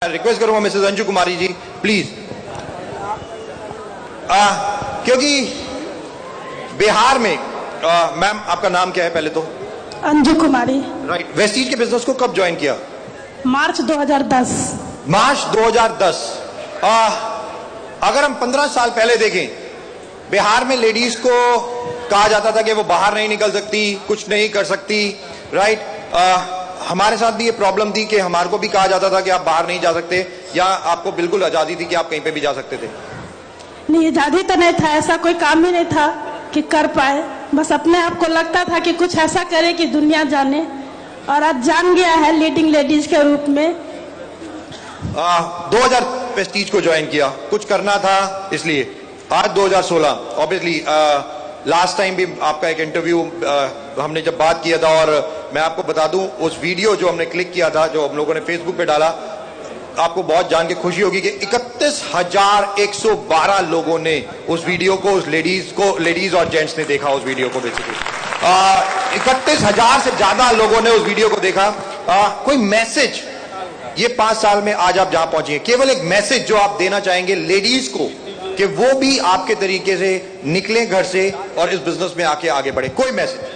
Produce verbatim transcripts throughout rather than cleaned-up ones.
Request करूंगा Mrs Anju Kumari ji please, आ, क्योंकि बिहार में, मैम आपका नाम क्या है पहले तो? अंजू कुमारी। राइट। वेस्टीज के बिजनेस को कब ज्वाइन किया? मार्च दो हज़ार दस। मार्च दो हज़ार दस। आ, अगर हम पंद्रह साल पहले देखें, बिहार में लेडीज को कहा जाता था कि वो बाहर नहीं निकल सकती, कुछ नहीं कर सकती। राइट। हमारे साथ भी ये प्रॉब्लम थी कि हमारे को भी कहा जाता था कि आप बाहर नहीं जा सकते, या आपको बिल्कुल आजादी थी कि आप कहीं पे भी जा सकते थे? नहीं, आजादी तो नहीं था, ऐसा कोई काम ही नहीं था कि कर पाए। बस अपने आप को लगता था कि कुछ ऐसा करे कि दुनिया जाने, और आज जान गया है लीडिंग लेडीज के रूप में। आ, दो हज़ार प्रेस्टीज को ज्वाइन किया, कुछ करना था इसलिए। आज दो हज़ार सोलह, ऑब्वियसली लास्ट टाइम भी आपका एक इंटरव्यू हमने जब बात किया था, और मैं आपको बता दूं उस वीडियो जो हमने क्लिक किया था, जो हम लोगों ने फेसबुक पे डाला, आपको बहुत जान के खुशी होगी कि इकतीस हजार एक सौ बारह लोगों ने उस वीडियो को, उस लेडीज को, लेडीज और जेंट्स ने देखा उस वीडियो को। बेसिकली इकतीस हजार से ज्यादा लोगों ने उस वीडियो को देखा। आ, कोई मैसेज ये पांच साल में आज आप जहां पहुंचे, केवल एक मैसेज जो आप देना चाहेंगे लेडीज को कि वो भी आपके तरीके से निकले घर से और इस बिजनेस में आके आगे बढ़े, कोई मैसेज?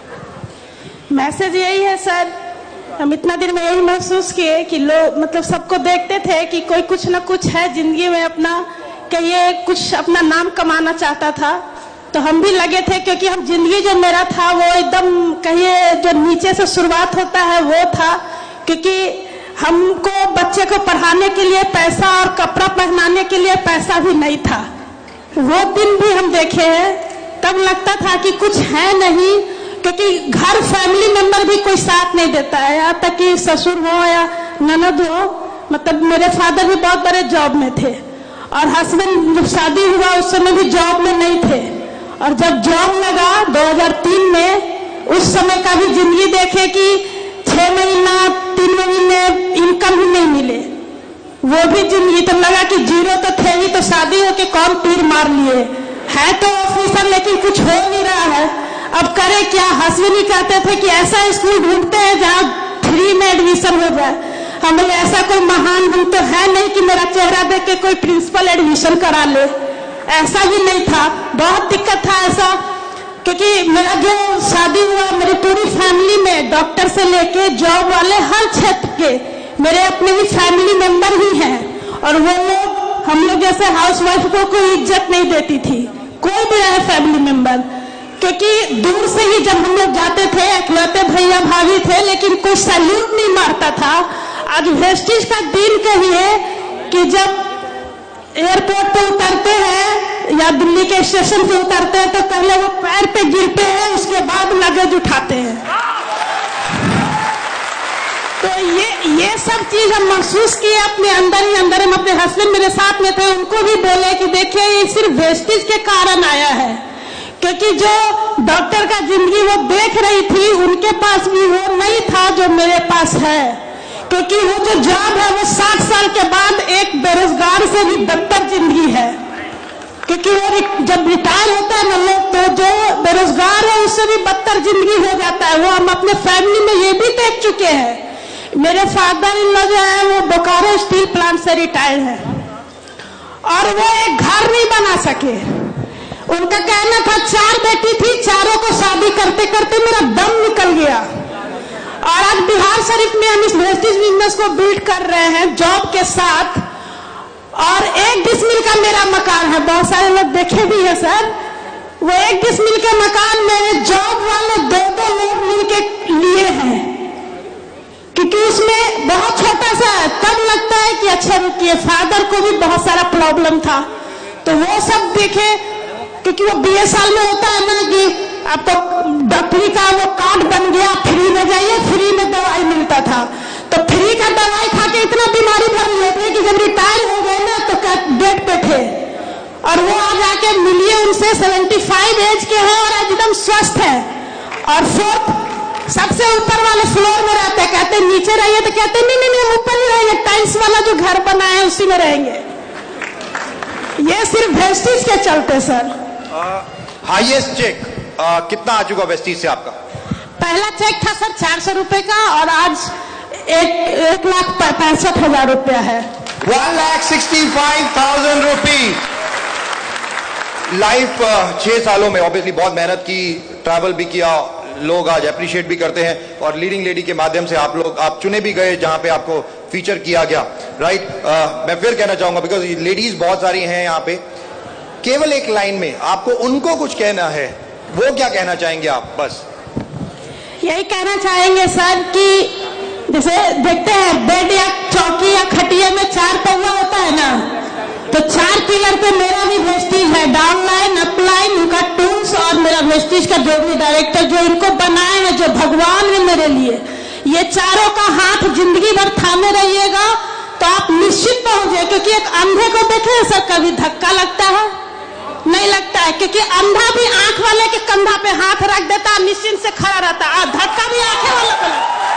मैसेज यही है सर, हम इतना दिन में यही महसूस किए कि लोग, मतलब सबको देखते थे कि कोई कुछ ना कुछ है जिंदगी में अपना, कि ये कुछ अपना नाम कमाना चाहता था, तो हम भी लगे थे। क्योंकि हम जिंदगी जो मेरा था वो एकदम कहिए जो नीचे से शुरुआत होता है वो था। क्योंकि हमको बच्चे को पढ़ाने के लिए पैसा और कपड़ा पहनाने के लिए पैसा भी नहीं था। वो दिन भी हम देखे हैं, तब लगता था कि कुछ है नहीं, क्योंकि घर फैमिली मेंबर भी कोई साथ नहीं देता है, यहाँ तक कि ससुर हो या ननद हो। मतलब मेरे फादर भी बहुत बड़े जॉब में थे, और हस्बैंड जब शादी हुआ उस समय भी जॉब में नहीं थे, और जब जॉब लगा दो हज़ार तीन में, उस समय का भी जिंदगी देखे कि छह महीना तीन महीने इनकम ही नहीं मिले, वो भी जिंदगी। तो लगा कि जीरो तो थे ही, तो शादी होके कौन तीर मार लिए है, तो ऑफिसर, लेकिन कुछ हो नहीं रहा है, अब करे क्या? हस्बैंड ही कहते थे कि ऐसा स्कूल ढूंढते हैं जहाँ फ्री में एडमिशन हो जाए। हम बोले ऐसा कोई महान हम तो है नहीं कि मेरा चेहरा देख के कोई प्रिंसिपल एडमिशन करा ले, ऐसा भी नहीं था। बहुत दिक्कत था ऐसा, क्योंकि मेरा जो शादी हुआ, मेरी पूरी फैमिली में डॉक्टर से लेके जॉब वाले हर क्षेत्र के मेरे अपने ही फैमिली मेंबर ही हैं, और वो लोग हम लोग जैसे हाउस वाइफ को कोई इज्जत नहीं देती थी, कोई भी रहे फैमिली मेंबर। क्योंकि दूर से ही जब हम लोग जाते थे, इकलौते भैया भाभी थे, लेकिन कोई सैल्यूट नहीं मारता था। आज वेस्टीज का दिन कहिए कि जब एयरपोर्ट पे उतरते हैं या दिल्ली के स्टेशन पे उतरते हैं, तो पहले वो पैर पे गिरते हैं, उसके बाद लगेज उठाते हैं। तो ये ये सब चीज हम महसूस किए अपने अंदर ही अंदर। हम अपने हस्बैंड मेरे साथ में थे, उनको भी बोले कि देखिए ये सिर्फ वेस्टीज के कारण आया है, क्योंकि जो डॉक्टर का जिंदगी वो देख रही थी, उनके पास भी वो नहीं था जो मेरे पास है। क्योंकि वो जो जॉब है वो साठ साल के बाद एक बेरोजगार से भी बदतर जिंदगी है। क्योंकि वो जब रिटायर होता है ना लोग, तो जो बेरोजगार है उससे भी बदतर जिंदगी हो जाता है। वो हम अपने फैमिली में ये भी देख चुके हैं। मेरे फादर इन लोग जो है वो बोकारो स्टील प्लांट से रिटायर है, और वो एक घर नहीं बना सके। उनका कहना था चार बेटी थी, चारों को शादी करते करते मेरा दम निकल गया। और आज बिहार शरीफ में हम इस वेस्टीज बिजनेस को बिल्ड कर रहे हैं जॉब के साथ, और एक डिसमिल का मेरा मकान है, बहुत सारे लोग देखे भी है सर। वो एक डिसमिल के मकान मेरे जॉब वाले दो दो लोग मिलके लिए हैं, क्योंकि उसमें बहुत छोटा सा है। तब लगता है कि अच्छा रुकिए, फादर को भी बहुत सारा प्रॉब्लम था, तो वो सब देखे। क्योंकि वो बीए साल में होता है ना कि आपको डॉक्टरी का वो कार्ड बन गया, फ्री में जाइए, फ्री में दवाई मिलता था। तो फ्री का दवाई खा के इतना बीमारी भर लेते कि जब रिटायर हो गए ना तो बेड पे थे। और वो आ जाके मिलिए उनसे, सेवेंटी फाइव एज के हैं और एकदम स्वस्थ है, और फोर्थ सबसे ऊपर वाले फ्लोर में रहते। कहते नीचे रहिए, तो कहते नहीं नहीं नहीं ऊपर ही रहेंगे, टाइल्स वाला जो घर बना है उसी में रहेंगे। ये सिर्फ वेस्टीज के चलते सर। हाईएस्ट चेक कितना आ चुका वेस्टीज से आपका? पहला चेक था सर चार सौ रुपए का, और आज एक एक लाख पैंसठ हजार रुपया है। One lakh sixty five thousand rupee. Life छह सालों में ऑब्वियसली बहुत मेहनत की, ट्रैवल भी किया, लोग आज अप्रिशिएट भी करते हैं और लीडिंग लेडी के माध्यम से आप लोग आप चुने भी गए जहां पे आपको फीचर किया गया, राइट। uh, मैं फिर कहना चाहूंगा बिकॉज लेडीज बहुत सारी हैं यहाँ पे, केवल एक लाइन में आपको उनको कुछ कहना है, वो क्या कहना चाहेंगे आप? बस यही कहना चाहेंगे सर कि जैसे देखते हैं बेड या चौकी या खटिया में चार पौवा होता है ना, तो चार पिलर पे मेरा भी वेस्टिज है, डाउनलाइन, अपलाइन, उनका टूल्स और मेरा वेस्टिज का जो भी डायरेक्टर जो इनको बनाए हैं, जो भगवान है मेरे लिए, ये चारों का हाथ जिंदगी भर थामे रहिएगा तो आप निश्चित पहुंचे। क्योंकि एक अंधे को देखे सर कभी धक्का लगता है? नहीं लगता है, क्योंकि अंधा भी आंख वाले के कंधा पे हाथ रख देता है, निश्चिंत से खड़ा रहता है, धक्का भी आंखें वाले को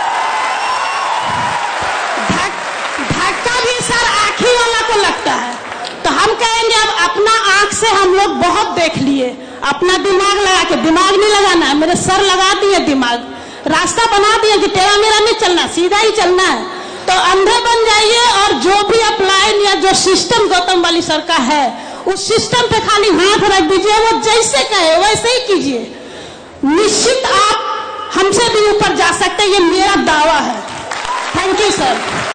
धक्का भी सर आंखी वाला को लगता है। तो हम कहेंगे अब अपना आंख से हम लोग बहुत देख लिए, अपना दिमाग लगा के, दिमाग नहीं लगाना है, मेरे सर लगा दिए दिमाग, रास्ता बना दिया कि तेरा मेरा नहीं चलना, सीधा ही चलना है। तो अंधे बन जाइए और जो भी अपलाइन या जो सिस्टम गौतम वाली सर का है उस सिस्टम पे खाली हाथ रख दीजिए, वो जैसे कहे वैसे ही कीजिए, निश्चित आप हमसे भी ऊपर जा सकते हैं, ये मेरा दावा है। Thank you sir.